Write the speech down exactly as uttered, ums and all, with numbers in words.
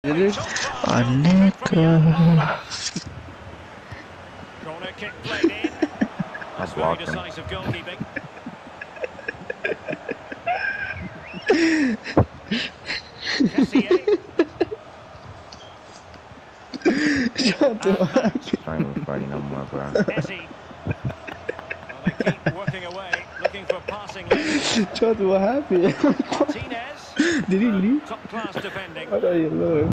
Aneka. Corner kick played in. That's very walking. decisive goalkeeping. Kessié. Shut up. Trying to fight no more, bro. Messi. Well, they keep working away, looking for passing lanes. Shut what happened? Martinez. Did he leave? Top class defending. What are you doing?